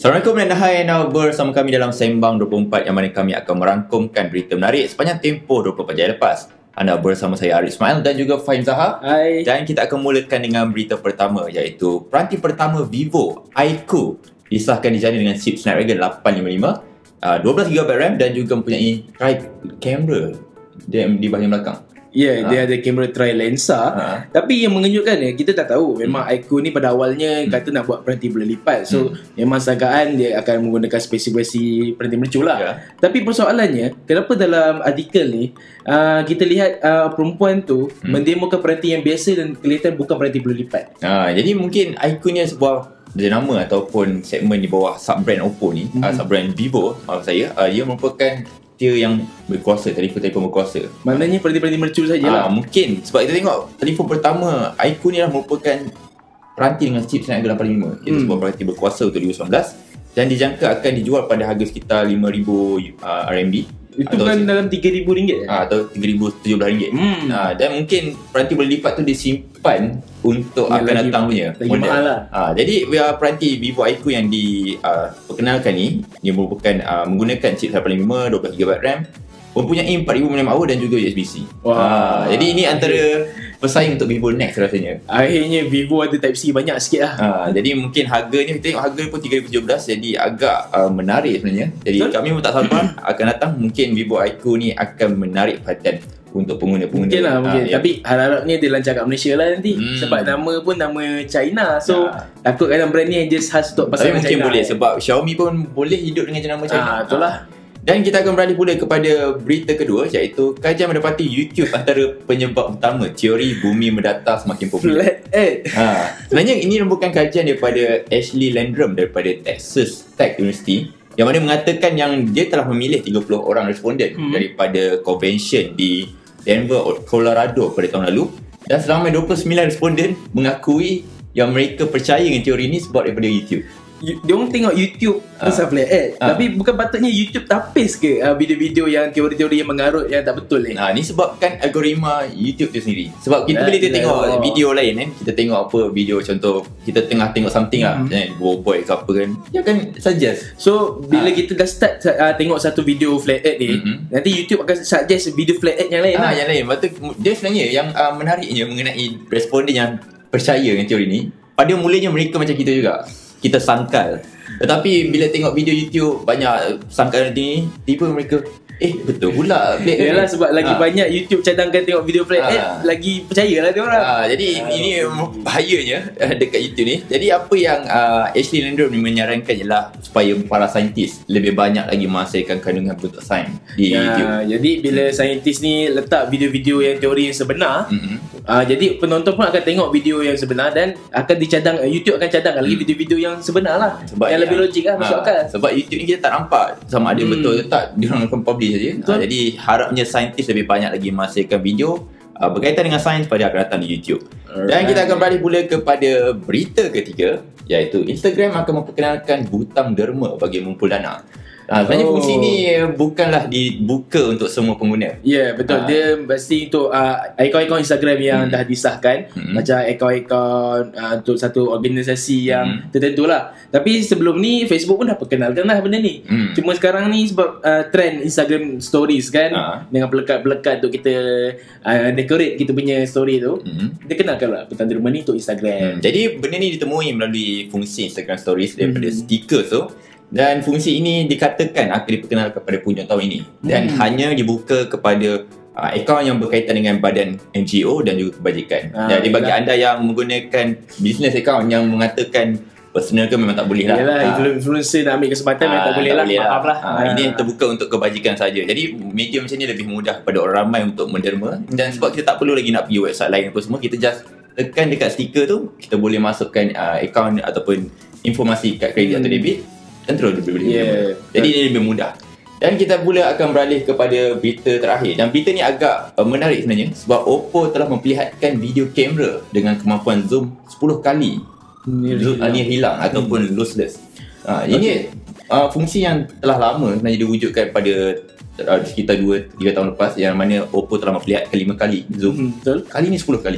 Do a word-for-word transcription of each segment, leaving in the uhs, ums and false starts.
Assalamualaikum dan hai, now bersama kami dalam Sembang dua puluh empat yang mana kami akan merangkumkan berita menarik sepanjang tempoh dua puluh empat jam lepas. Anda bersama saya Arif Ismail dan juga Fahim Zahar. Hai. Dan kita akan mulakan dengan berita pertama, iaitu peranti pertama Vivo iQOO disahkan dijana dengan chip Snapdragon lapan lima lima, uh, dua belas gigabyte RAM dan juga mempunyai tri kamera di bahagian belakang. Ya, yeah, ha. dia ada kamera tri lensa. Ha. Tapi yang mengejutkan ya, kita tak tahu. Memang hmm. iQOO ni pada awalnya hmm. kata nak buat peranti bola lipat. So, hmm. memang sangkaan dia akan menggunakan spesifikasi peranti mercu lah. Yeah. Tapi persoalannya, kenapa dalam artikel ni uh, kita lihat uh, perempuan tu hmm. mendemokan peranti yang biasa dan kelihatan bukan peranti bola lipat. Ha, jadi mungkin iQOO ni sebuah jenama ataupun segmen di bawah sub-brand Oppo ni, hmm. uh, sub-brand Vivo, maksud saya, uh, dia merupakan yang berkuasa, telefon-telefon berkuasa. Maknanya peranti-peranti mercu sajalah. Ah, mungkin sebab kita tengok telefon pertama iQOO ni dah merupakan peranti dengan chip Snapdragon lapan lima lima. Itu hmm. sebuah peranti berkuasa untuk dua ribu sembilan belas dan dijangka akan dijual pada harga sekitar lima ribu uh, R M B. Itu kan dalam tiga ribu ringgit ah, atau tiga ribu tujuh belas ringgit. Hmm. Ah, dan mungkin peranti boleh lipat tu disimpan untuk yang akan lagi, datang punya lagi mahal lah. Ah, jadi peranti Vivo iQOO yang diperkenalkan uh, ni, dia merupakan uh, menggunakan chip lapan lima lima, dua belas gigabyte RAM, mempunyai empat ribu miliampere hour dan juga U S B C. Wah. Ah, jadi ini antara pesaing untuk Vivo Next rasanya. Akhirnya Vivo ada Type C banyak sikit lah. Ah, jadi mungkin harganya, kita tengok harga pun tiga ribu tujuh belas, jadi agak uh, menarik sebenarnya. Jadi Betul? kami pun tak sabar akan datang, mungkin Vivo iQOO ni akan menarik perhatian untuk pengguna-pengguna. Mungkin lah, mungkin. Ah, Tapi ya. harap-harapnya dia lancar kat Malaysia lah nanti. Hmm. Sebab nama pun nama China. So, ya. takut kadang brand ni just khas untuk pasal China. Tapi mungkin boleh, sebab Xiaomi pun boleh hidup dengan jenama China. Ah, itulah. Dan kita akan beralih pula kepada berita kedua, iaitu kajian mendapati YouTube antara penyebab utama teori bumi mendatar semakin popular. Flat Earth. Ha, sebenarnya ini merupakan kajian daripada Ashley Landrum daripada Texas Tech University, yang mana mengatakan yang dia telah memilih tiga puluh orang responden hmm. daripada convention di Denver, Colorado pada tahun lalu, dan selama dua puluh sembilan responden mengakui yang mereka percaya dengan teori ini sebab daripada YouTube. Dia orang tengok YouTube pasal flat earth, ha. tapi bukan patutnya YouTube tapis ke uh, video-video yang teori-teori yang mengarut yang tak betul ni. Nah, ni sebabkan algoritma YouTube tu sendiri. Sebab kita nah, bila kita tengok oh. video lain kan, kita tengok apa video, contoh kita tengah tengok something lah, mm-hmm. kan, boy ke apa kan, dia akan suggest. So bila ha. kita dah start uh, tengok satu video flat earth ni, mm-hmm. nanti YouTube akan suggest video flat earth yang lain ah, lah. yang lain. Betul, dia sebenarnya yang uh, menariknya mengenai responden yang percaya dengan teori ni, pada mulanya mereka macam kita juga, kita sangkal. Tetapi bila tengok video YouTube banyak sangkalan ni, tiba mereka eh betul pula. Yalah, sebab lagi ha. banyak YouTube cadangkan tengok video flat earth, ha. lagi percayalah dia orang. Ha, jadi ha. ini bahayanya dekat YouTube ni. Jadi apa yang uh, Ashley Landrum ni menyarankan ialah supaya para saintis lebih banyak lagi menghasilkan kandungan bentuk sains di ya, YouTube. Jadi bila saintis ni letak video-video yang teori yang sebenar, mm-hmm. uh, jadi penonton pun akan tengok video yang sebenar dan akan dicadang, YouTube akan cadangkan lagi mm. video-video yang sebenar lah, sebab yang, yang lebih logik lah, masuk ha. akal. Sebab YouTube ni kita tak nampak sama ada mm. betul ke tak, dia orang akan publish saja. Ha, jadi harapnya saintis lebih banyak lagi menghasilkan video uh, berkaitan dengan sains pada akan datang di YouTube. Alright. Dan kita akan beralih pula kepada berita ketiga, iaitu Instagram akan memperkenalkan butang derma bagi mengumpul dana. Ha, sebenarnya oh. fungsi ni bukanlah dibuka untuk semua pengguna. Ya, yeah, betul. Ha. Dia pasti untuk uh, akaun-akaun Instagram yang hmm. dah disahkan, hmm. macam akaun-akaun uh, untuk satu organisasi yang hmm. tertentu lah. Tapi sebelum ni Facebook pun dah perkenalkan lah benda ni. Hmm. Cuma sekarang ni sebab uh, trend Instagram Stories kan, ha. dengan pelekat-pelekat untuk kita uh, decorate kita punya story tu, hmm. dia kenalkan lah butang derma ni untuk Instagram. Hmm. Jadi benda ni ditemui melalui fungsi Instagram Stories daripada hmm. stiker tu. Dan fungsi ini dikatakan akan diperkenalkan pada penghujung tahun ini dan hmm. hanya dibuka kepada uh, akaun yang berkaitan dengan badan N G O dan juga kebajikan. Ah, jadi bagi anda yang menggunakan business account yang mengatakan personal ke, memang tak boleh lah. Yalah, ha. influencer nak ambil kesempatan, memang tak boleh lah. Maaf lah. Ha, ha. Ini terbuka untuk kebajikan saja. Jadi media macam ni lebih mudah pada orang ramai untuk menderma, dan sebab kita tak perlu lagi nak pergi website lain apa semua, kita just tekan dekat stiker tu, kita boleh masukkan uh, akaun ataupun informasi kad kredit hmm. atau debit, dan terus dia boleh yeah. Jadi dia lebih mudah. Dan kita pula akan beralih kepada berita terakhir. Dan berita ni agak uh, menarik sebenarnya, sebab Oppo telah memperlihatkan video kamera dengan kemampuan zoom sepuluh kali near zoom, hilang, uh, near hilang hmm. ataupun lossless. uh, Ini okay. uh, fungsi yang telah lama sebenarnya diwujudkan pada uh, sekitar dua tiga tahun lepas, yang mana Oppo telah memperlihatkan lima kali zoom. hmm, Betul. Kali ni sepuluh kali.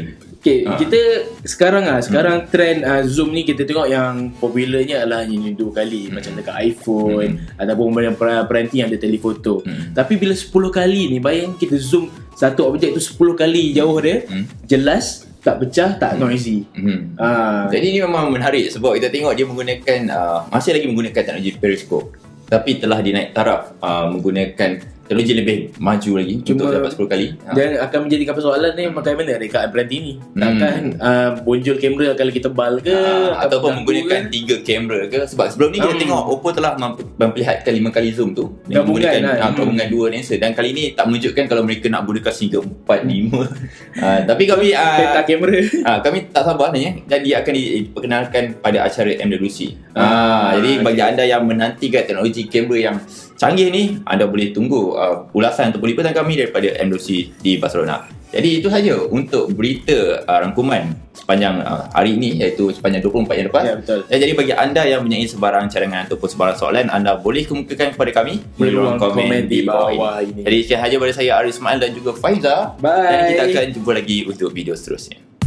Okay, Ha. kita sekarang ah, sekarang trend uh, Zoom ni kita tengok yang popularnya adalah hanya dua kali Hmm. macam dekat iPhone ataupun yang per- peranti yang ada telefoto. Hmm. Tapi bila sepuluh kali ni, bayang kita zoom satu objek tu sepuluh kali jauh dia, Hmm. jelas, tak pecah, tak noisy. Hmm. Ah, Jadi ni memang menarik sebab kita tengok dia menggunakan uh, masih lagi menggunakan teknologi periscope, tapi telah dinaik taraf uh, menggunakan teknologi lebih maju lagi Cuma- untuk dapat sepuluh kali. Ha. dan akan menjadikan persoalan ni pakai mana dekat peranti ni. Takkan uh, bonjol kamera akan lagi tebal ke, Uh, akan ataupun mengganggu menggunakan ke? tiga kamera ke, sebab sebelum ni kita Hmm. tengok Oppo telah memp- memperlihatkan lima kali zoom tu dengan Gabungan menggunakan lah. uh, gabungan dua lensa, dan kali ni tak menunjukkan kalau mereka nak gunakan sehingga empat, lima. uh, tapi kami uh, peta kamera. uh, kami tak sabar ni eh. Dan dia akan diperkenalkan pada acara M W C. Ah, uh, jadi okay. bagi anda yang menantikan teknologi kamera yang canggih ni, anda boleh tunggu uh, ulasan ataupun liputan kami daripada M W C di Barcelona. Jadi itu saja untuk berita uh, rangkuman sepanjang uh, hari ini, iaitu sepanjang dua puluh empat yang lepas. Ya, betul. Dan jadi bagi anda yang mempunyai sebarang cadangan ataupun sebarang soalan, anda boleh kemukakan kepada kami Di ruang komen di bawah ini. Jadi sekian sahaja dari saya Arif Ismail dan juga Faiza. Bye. Dan kita akan jumpa lagi untuk video seterusnya.